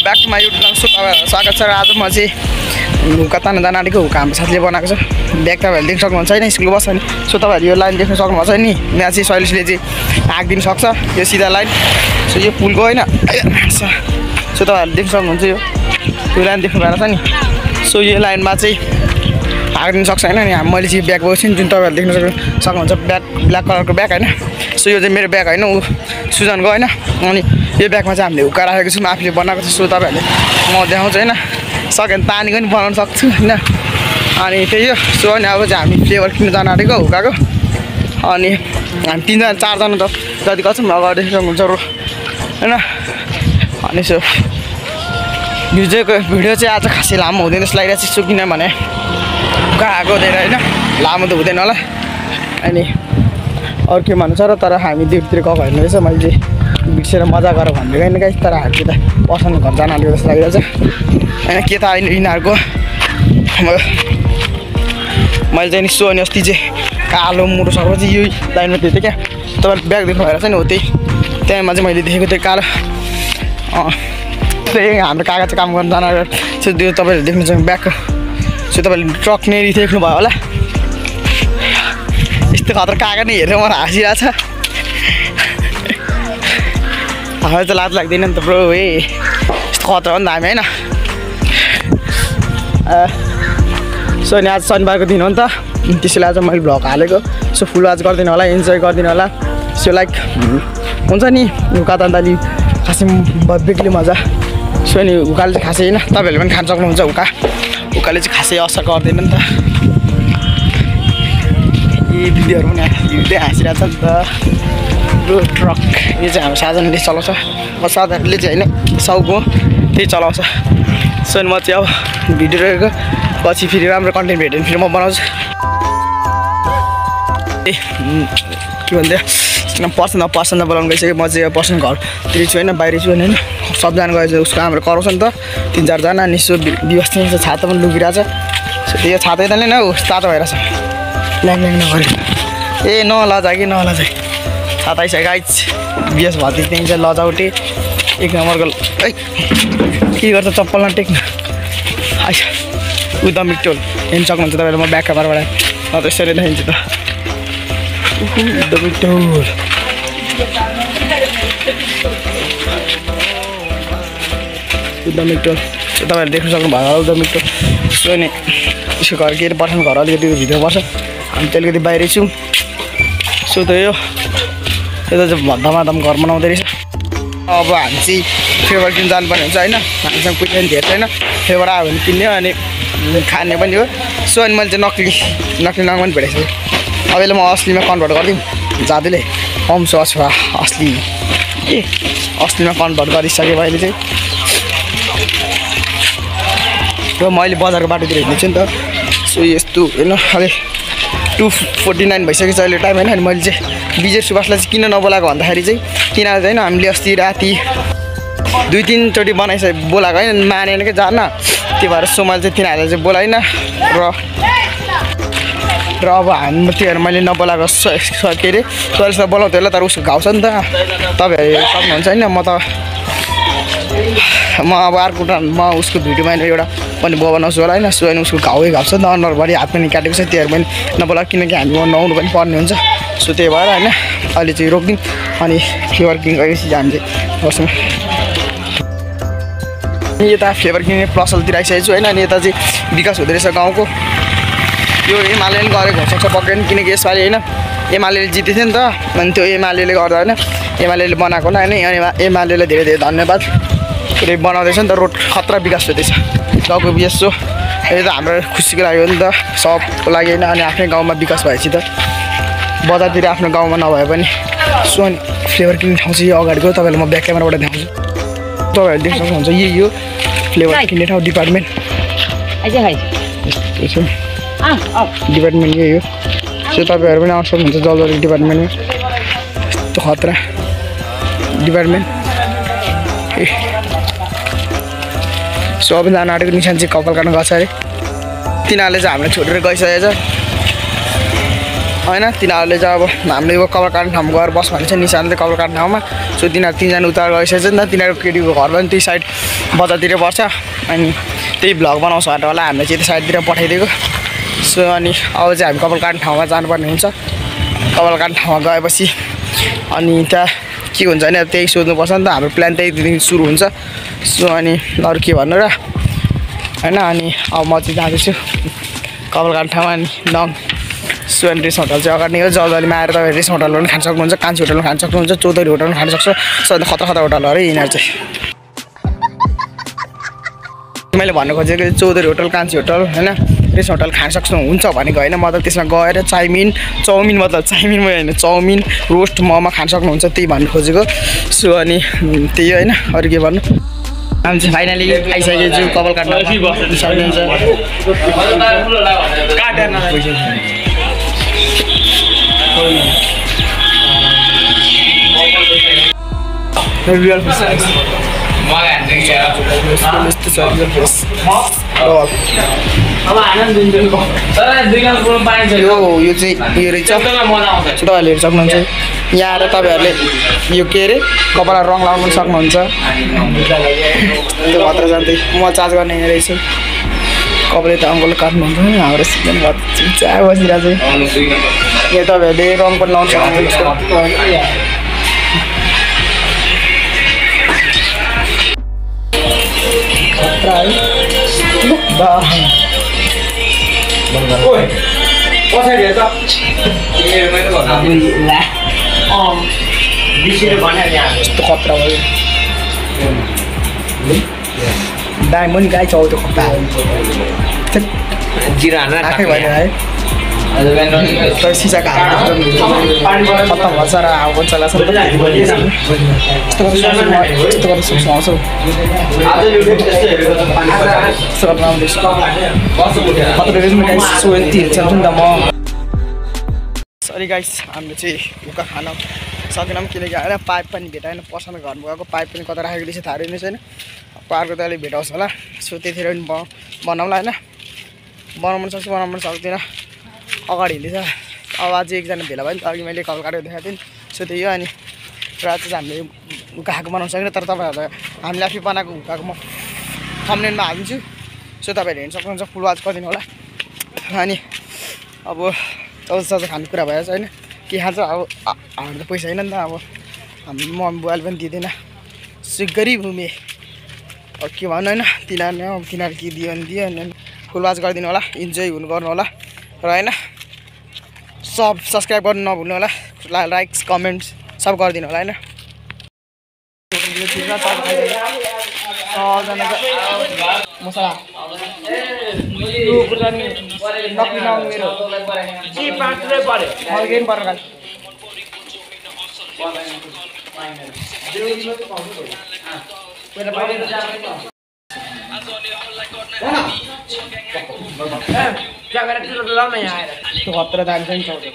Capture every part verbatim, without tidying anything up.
Back to my YouTube channel. So तपाईँहरूलाई स्वागत छ। र आज म चाहिँ हुक्का तान्न जान आँटेको हुक्का हाम्रो साथीले बनाएको छ। ब्याग तपाईँहरूले देख्न सक्नुहुन्छ होइन, स्कुलको बस्छ नि। सो तपाईँहरू यो लाइन देख्न सक्नुभएको छ नि, यहाँ चाहिँ शैलेशले चाहिँ आँकिदिनु सक्छ यो सिधा लाइन। सो यो पुलको होइन, सो तपाईँहरूले देख्न सक्नुहुन्छ यो यो लाइन देख्नु भएको छ नि। सो यो लाइनमा चाहिँ हाकिदिनु सक्छ होइन। अनि मैले चाहिँ ब्याग बोकेको छु नि, जुन तपाईँहरूले देख्न सक्नु सक्नुहुन्छ ब्याग ब्ल्याक कलरको ब्याग होइन। सो यो चाहिँ मेरो ब्याग होइन, ऊ सुजनको होइन। अनि यो ब्यागमा चाहिँ हामीले हुक्का राखेको छौँ, आफूले बनाएको छ। सो तपाईँहरूले म देखाउँछु होइन, सक्यो भने पानीको पनि बनाउनु सक्छु होइन। अनि त्यही हो। सो अनि अब चाहिँ हामी फ्लेभर किन्नु जान आँटेको हुक्काको। अनि हामी तिनजना चारजना त जति गर्छौँ अगाडि देख्न सक्नुहुन्छ होइन। अनि सो भिडियोको भिडियो चाहिँ आज खासै लामो हुँदैन जस्तो लागिरहेको छ। किनभने गएको हुँदैन होइन, लामो त हुँदैन होला। अनि अरू के भन्नु छ र, तर हामी ड्युटीतिर गएको होइन रहेछ। मैले चाहिँ बिर्सेर मजा गरेर भनिदिएको होइन गाइस, तर हामी त पसन्द घर जान आँटेको जस्तो लागिरहेको छ होइन। के त अहिले यिनीहरूको मैले चाहिँ नि सो अनि अस्ति चाहिँ कालो मुटो सकेपछि यही लाइनमा थियो क्या, तपाईँले ब्याग देख्नु भएर छ नि हो त्यही त्यहाँमा चाहिँ मैले देखेको थिएँ कालो। त्यही हाम्रो काका चाहिँ काम गर्न जान त्यो तपाईँहरूले देख्नु सक्नु ब्यागको। सो तपाईँले ट्रक नेरी देख्नु भयो होला। यस्तो खतरा काका नै हेरेर मलाई हाँसिरहेको छ। हामीलाई त लाज लाग्दैन नि त ब्रो, ए यस्तो खतरा हो नि त हामी होइन। सो अनि आज शनिबारको दिन हो नि त, त्यसैले आज मैले भ्लग हालेको। सो फुल वाच गरिदिनु होला, इन्जोय गरिदिनु होला। सो लाइक हुन्छ नि हुक्का तान्दा अलि खासै बेग्लै मजा। सो अनि हुक्काले चाहिँ खासै होइन, तपाईँहरूले पनि खान सक्नुहुन्छ हुक्का। हुक्काले चाहिँ खासै असर गर्दैन नि त। यी दिदीहरू पनि हिँड्दै हाँसिरहेको छ नि त। ब्रो ट्रक यो चाहिँ हाम्रो साधनले चलाउँछ, म साधनले चाहिँ होइन साउको त्यही चलाउँछ। सो अनि म चाहिँ अब भिडियो रहेको पछि फेरि राम्रो कन्टेन्ट भेट्यो भने फेरि म बनाउँछु। ए के भन्छ पर्सन अब पर्सन बोलाउनु गइसक्यो। म चाहिँ पर्सन घरतिर छु होइन, बाहिर छु होइन। सबजना गएछ उसको हाम्रो कराउँछ नि त तिन चारजना। अनि सो व्यवस्था छ, छाता पनि लुकिरहेछ। सो त्यो छाता यता नै न तातो भइरहेछ, ल्याङ ल्याङ नगऱ्यो। ए नलजा कि नलजा, छाता आइसक्यो गाइस। बिएस भर्ती त्यहीँ चाहिँ लजाउटे एक नम्बरको। है के गर्छ चप्पल नटेक्नु आइस उ दमिक टोल हेर्नु सक्नुहुन्छ तपाईँले। म ब्याक क्यामेराबाट म त यसरी देखाइदिन्छु त दमिक टोल। दमिक टोल तपाईँहरूले देख्न सक्नुभयो होला दमिक टोल। सो अनि यसको घर के अरे पर्छ घर अलिकति भित्र पर्छ, हामी त अलिकति बाहिरै छौँ। सो त यो यता चाहिँ धमाधम घर बनाउँदै रहेछ। अब हामी चाहिँ फेभर किन्नु जानुपर्ने हुन्छ होइन, हामीसँग पैसा पनि धेरै छैन। फेभर आयो भने किन्यो अनि खाने पनि हो। सो अनि मैले चाहिँ नक्ली नक्ली नङ पनि भेटेको छु। अब यसलाई म असलीमा कन्भर्ट गरिदिउँ जाँदैले कम सो अथवा असली ए असलीमा कन्भर्ट गरिसकेँ अहिले चाहिँ। र मैले बजारको बाटोतिर हिँड्दैछु नि त। सो यस्तो होइन अहिले टु फोर्टी नाइन भइसकेको छ अहिले टाइम होइन। अनि मैले चाहिँ विजय सुभाषलाई चाहिँ किन नबोलाएको भन्दाखेरि चाहिँ किनभने चाहिँ हामीले अस्ति राति दुई तिनचोटि बनाइसके बोलाएको होइन, मानेन कि जान। त्यो भएर सो मैले चाहिँ तिनीहरूलाई चाहिँ बोलाइनँ। र र अब हामी त्योहरू मैले नबोलाएको के अरे सरिसलाई बोलाउँथ्यो होला, तर उसको घाउ छ नि त तपाईँहरू सक्नुहुन्छ होइन। म त म अब अर्को म उसको भिडियोमा एउटा पनि बो बनाउँछु होला होइन। सो अनि उसको घाउै घाउ छ नि त, अनुहारभरि हात पनि काटेको छ, त्योहरू पनि नबोला किनकि हामी नआउनु पनि पर्ने हुन्छ। सो त्यही भएर होइन अहिले चाहिँ रोकिदिउँ। अनि फ्लेभर किन गएपछि चाहिँ हामी चाहिँ बस्छौँ। यता फ्लेभर किन्ने पसलतिर आइसकेको छु होइन। अनि यता चाहिँ विकास हुँदो रहेछ गाउँको। यो एमाले पनि गरेको हुनसक्छ पक्कै पनि, किनकि यसपालि होइन एमाले जितेको थियो नि त। अनि त्यो एमाले गर्दा होइन एमाले बनाएको होला होइन। अनि एमाले धेरै धेरै धन्यवाद। फेरि बनाउँदैछ नि त, रोड खतरा विकास हुँदैछ गाउँको विकास। सो यो त हाम्रो खुसीको लागि हो नि त, सबको लागि होइन। अनि आफ्नै गाउँमा विकास भएपछि त बजारतिर आफ्नो गाउँमा नभए पनि। सो अनि फ्लेभर किन्ने ठाउँ चाहिँ यो अगाडिको, तपाईँलाई म ब्याक क्यामेराबाट देखाउँछु। तपाईँहरू देख्न सक्नुहुन्छ यही हो फ्लेभर किन्ने ठाउँ डिपार्टमेन्ट। यस्तो छ डिपार्टमेन्ट यही हो। सो तपाईँहरू पनि आउनु सक्नुहुन्छ जलजरी डिपार्टमेन्टमा। यस्तो खतरा डिपार्टमेन्ट। ए सो अब जान आँटेको निशान चाहिँ कपाल काट्न गएको छ अरे। तिनीहरूले चाहिँ हामीलाई छोडेर गइसकेको छ होइन। तिनीहरूले चाहिँ अब हामीले यो कपाल काट्ने ठाउँमा गएर बस भनेको छ निशानले कपाल काट्ने ठाउँमा। सो तिनीहरू तिनजना उता गइसकेको छ नि त। तिनीहरूको केटीको घर पनि त्यही साइड बजारतिर पर्छ अनि त्यही भ्लग बनाउँछ भनेर होला हामीले चाहिँ त्यो साइडतिर पठाइदिएको। सो अनि अब चाहिँ हामी कपाल काट्ने ठाउँमा जानुपर्ने हुन्छ। कपाल काट्ने ठाउँमा गएपछि अनि त्यहाँ के हुन्छ भने त्यही सोध्नुपर्छ नि त, हाम्रो प्लान त्यही दिन सुरु हुन्छ। सो अनि अरू के भन्नु र होइन। अनि अब म चाहिँ जाँदैछु कपाल काट्ने ठाउँमा। अनि नङ सो अनि रेस्ट होटल चाहिँ अगाडि जलजलीमा आएर तपाईँ रेस्ट होटलमा पनि खान सक्नुहुन्छ, कान्छी होटलमा खान सक्नुहुन्छ, चौधरी होटलमा खान सक्छ। सबभन्दा खतरा खतरा होटलहरू यिनीहरू चाहिँ मैले भन्नु खोजेको चौधरी होटल, कान्छी होटल होइन रेस्ट होटल खान सक्नुहुन्छ भनेको होइन। मतलब त्यसमा गएर चाउमिन चाउमिन मतलब चाउमिन होइन चाउमिन रोस्ट मोमो खान सक्नुहुन्छ त्यही भन्नु खोजेको। सो अनि त्यही होइन, अरू के भन्नु। हामी चाहिँ फाइनली आइसकेको छु कपाल काट्न सक्नुहुन्छ। रियल फेस यस्तो छ रियल फेस। यो यो चाहिँ यो रहेछ तपाईँहरूले हेर्न सक्नुहुन्छ। यहाँ आएर तपाईँहरूले यो के अरे कपालमा रङ लगाउनु सक्नुहुन्छ। त्यो मात्र जान्दै म चार्ज गर्ने यहाँ रहेछु। कपाल त अङ्कलले काट्नुहुन्छ हाम्रो सिजन चिया बसिरहेको छ। यहाँ तपाईँहरूले रङ पनि लाउनु सक्नुहुन्छ। यस्तो खतरा भयो डायमन्ड गाई छ त्यो खतरा जिरा आँखै भयो है। सिसाको खत्तम भन्छ र अब चला यस्तो गरेर सुक्नु आउँछ। सरी गाइस हामीले चाहिँ भुका खान सकेनौँ किनकि होइन पाइप पनि भेटाएन। पसलमा घरमा गएको पाइप पनि कता राखेको रहेछ थाहा रहेन छैन। पार्कको त अलिक भेटाउँछ होला। सो त्यतिखेर पनि ब बनाउँला होइन। बनाउनु सक्छु बनाउनु सक्दिनँ अगाडि हिँड्दैछ। अब आज एकजना भेला भयो नि त अघि मैले कपाल काटेर देखाएको थिएँ। सो त्यही हो। अनि रात चाहिँ हामीले हुक्काको बनाउनु सकेन तर तपाईँहरूलाई हामीले आफै बनाएको हुक्काको म थम्बनेलमा हालिदिन्छु। सो तपाईँहरूले हेर्न सक्नुहुन्छ फुल वाच गरिदिनु होला। अनि अब चौध सौज खानेकुरा भएछ होइन के खान्छ अब हाम्रो त पैसा छैन नि त। अब हाम्रो मम्मी बुवाले पनि दिँदैन। सो गरिब भूमि अब के भन्नु होइन। तिनीहरूले अब तिनीहरू के दियो भने दियो अनि फुल वाच गरिदिनु होला। इन्जोय हुनु गर्नु होला र होइन सब सब्सक्राइब गर्नु नभुल्नु होला। लाइक्स कमेन्ट्स सब गरिदिनु होला होइन। मसला खतरा दामी छ नि चौध।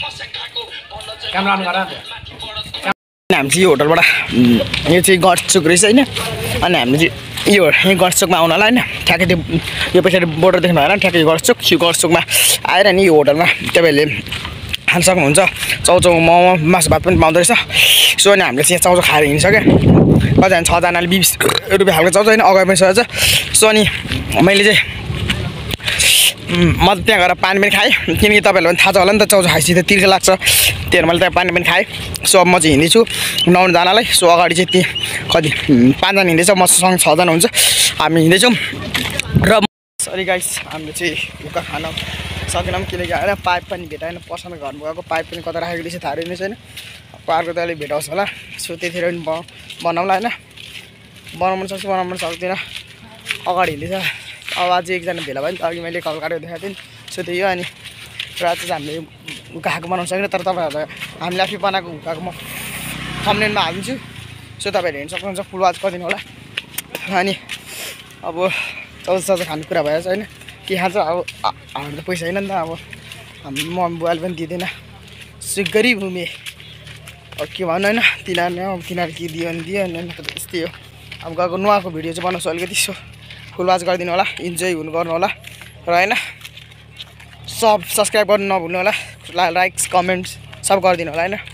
हामी चाहिँ यो होटलबाट यो चाहिँ गडचोक रहेछ होइन। अनि हामी चाहिँ यो यहीँ गडचोकमा आउनु होला होइन। ठ्याक्कै त्यो यो पछाडि बोर्डर देख्नु भएन ठ्याक्कै गडचोक यो गडचोकमा आएर नि यो होटलमा तपाईँहरूले खान सक्नुहुन्छ। चाउचाउ मोमो मासु भात पनि पाउँदो रहेछ। सो अनि हामीले चाहिँ चाउचाउ खाएर हिँड्छ क्या कतिजना छजनाले बिस रुपियाँ खालको चाउचाउ होइन अगाडि पनि सकेछ। सो अनि मैले चाहिँ म त त्यहाँ गएर पानी पनि खाएँ किनकि तपाईँहरूलाई पनि थाहा छ होला नि त चाउचाउ खाएपछि त तिर्खा लाग्छ। त्यही मैले त्यहाँ पानी पनि खाएँ। सो अब म चाहिँ हिँड्दैछु नुहाउनु जानलाई। सो अगाडि चाहिँ ती कति पाँचजना हिँड्दैछ मसँग छजना हुन्छ हामी हिँड्दैछौँ। र सरी गाइस हामीले चाहिँ भुक्का खान सकेनौँ किनकि होइन पाइप पनि भेटाएन। पसलमा घरमा गएको पाइप पनि कता राखेको रहेछ थाहा रहेन छैन। पार्कको त अलिक भेटाउँछ होला। सो त्यतिखेर पनि ब बनाउँला होइन। बनाउनु सक्छु बनाउनु सक्दिनँ अगाडि हिँड्दैछ। अब आज एकजना भेला भयो नि त अघि मैले कपाल काटेर देखाएको थिएँ। सो त्यही हो। अनि रात चाहिँ हामीले हुक्काको बनाउनु सकेन तर तपाईँहरूलाई हामीले आफै बनाएको हुक्काको म थम्बनेलमा हालिदिन्छु। सो तपाईँहरूले हेर्न सक्नुहुन्छ फुल वाच गरिदिनु होला। अनि अब चौध सौज खानेकुरा भएछ होइन के खान्छ अब हाम्रो त पैसा छैन नि त। अब हाम्रो मम्मी बुवाले पनि दिँदैन। सो गरिब भूमि अब के भन्नु होइन। तिनीहरूले अब तिनीहरू के दियो भने दियो अनि यस्तै हो। अब गएको नुहाएको भिडियो चाहिँ बनाउँछु अलिकति। सो फुल वाच गरिदिनु होला इन्जोय हुनु गर्नु होला र होइन सब सब्सक्राइब गर्नु नभुल्नु होला। लाइक्स कमेन्ट्स सब गरिदिनु होला होइन।